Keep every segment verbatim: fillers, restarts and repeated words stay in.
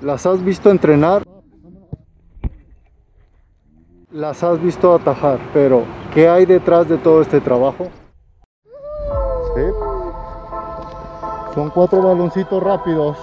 Las has visto entrenar, las has visto atajar, pero ¿qué hay detrás de todo este trabajo? ¿Sí? Son cuatro baloncitos rápidos.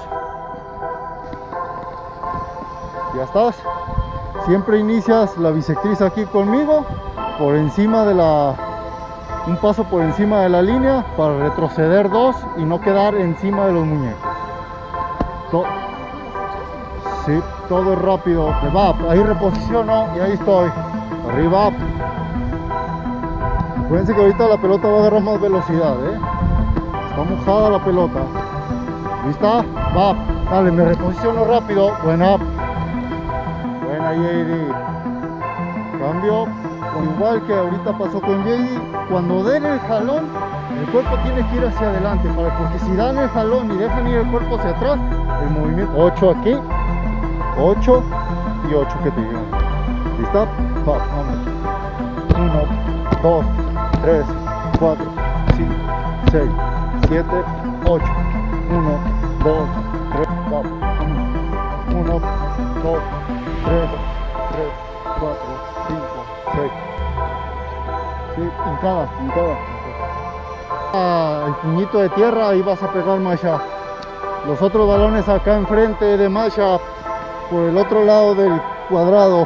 Ya estás. Siempre inicias la bisectriz aquí conmigo, por encima de la... un paso por encima de la línea para retroceder dos y no quedar encima de los muñecos. To sí, todo es rápido. Me va, ahí reposiciono y ahí estoy. Arriba. Acuérdense que ahorita la pelota va a agarrar más velocidad, ¿eh? Está mojada la pelota. ¿Lista? Va. Dale, me reposiciono rápido. Buena. Buena, J D. Cambio. Igual que ahorita pasó con J D, cuando den el jalón, el cuerpo tiene que ir hacia adelante, para, porque si dan el jalón y dejan ir el cuerpo hacia atrás, el movimiento, ocho aquí, ocho y ocho que te llegan. ¿Lista? Va, vamos. uno, dos, tres, cuatro, cinco, seis, siete, ocho. uno, dos, tres, vamos. uno, dos, tres, tres, cuatro, cinco, seis. Sí, hincada, hincada. Ah, el puñito de tierra, ahí vas a pegar Masha. Los otros balones acá enfrente de Masha, por el otro lado del cuadrado.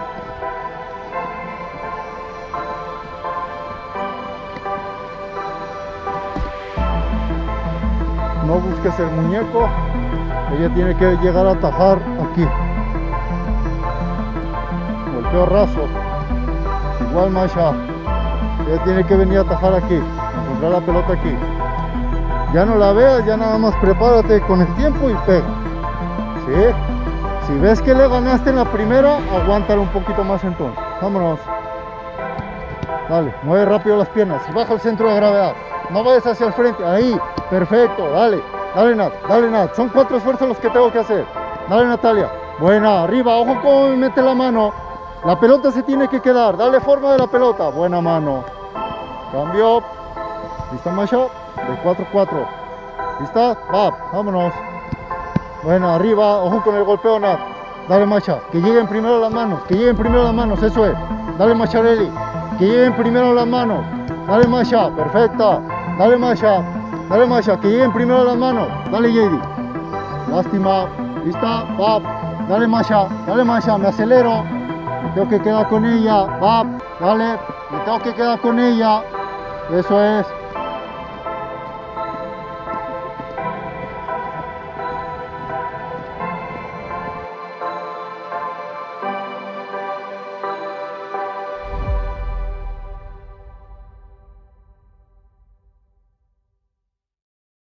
No busques el muñeco, ella tiene que llegar a atajar aquí. Golpeo raso. Igual Masha. Ella tiene que venir a atajar aquí, encontrar la pelota aquí. Ya no la veas, ya nada más prepárate con el tiempo y pega. ¿Sí? Si ves que le ganaste en la primera, aguántalo un poquito más entonces. Vámonos. Dale, mueve rápido las piernas y baja el centro de gravedad. No vayas hacia el frente, ahí, perfecto, dale. Dale Nat, dale Nat, son cuatro esfuerzos los que tengo que hacer. Dale Natalia, buena, arriba, ojo cómo me mete la mano. La pelota se tiene que quedar, dale forma de la pelota, buena mano. Cambio. ¿Lista Masha? De cuatro cuatro. ¿Lista? Va, vámonos. Buena, arriba, ojo con el golpeo Nat. Dale Masha, que lleguen primero las manos, que lleguen primero las manos, eso es. Dale Macharelli, que lleguen primero las manos. Dale Masha, perfecta. Dale Masha, dale Masha, que lleguen primero las manos. Dale J D. Lástima. ¿Lista? Va. Dale Masha, dale Masha, me acelero. Me tengo que quedar con ella, va, dale, me tengo que quedar con ella, eso es,